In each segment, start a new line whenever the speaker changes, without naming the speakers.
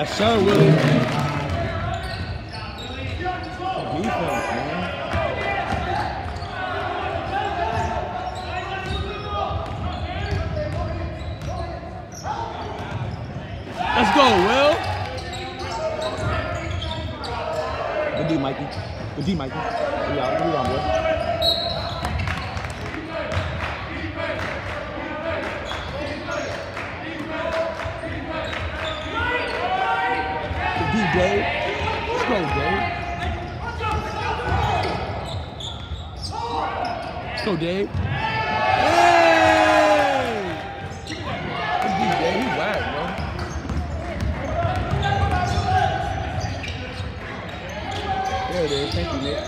Yes, sir, Willie. Defense, man. Let's go, Will. Good D, Mikey. Good D, Mikey. We out, boy. Good D, Dave. Let's go, Dave. Let's go, Dave. Hey! Good D, Dave. He whack, bro. There it is. Thank you, Nick.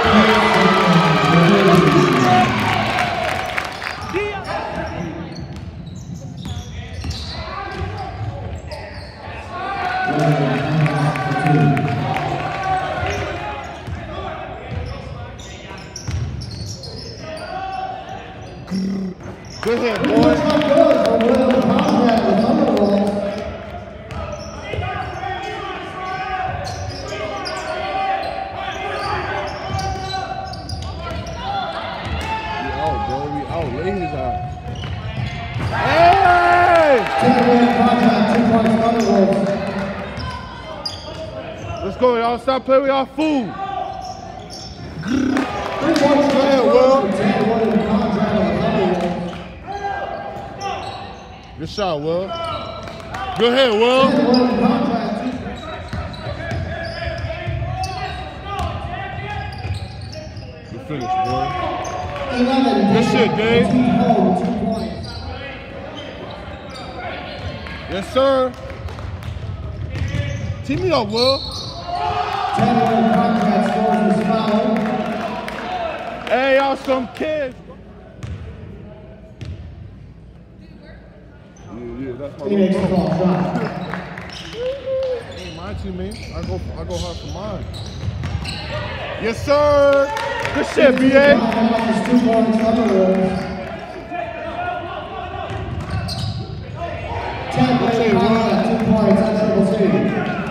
Good hit, boy. Let's go, y'all. Stop playing with y'all food. Go ahead, Will. Good shot, Will. Go ahead, Will. Good finish, boy. Good shit, Dave. Yes, sir. Team me up, Will. Hey, y'all, some kids. Yeah, that's my little ain't my teammate. I go hard for mine. Yes, sir. Good shit, BA. Good shit, Will.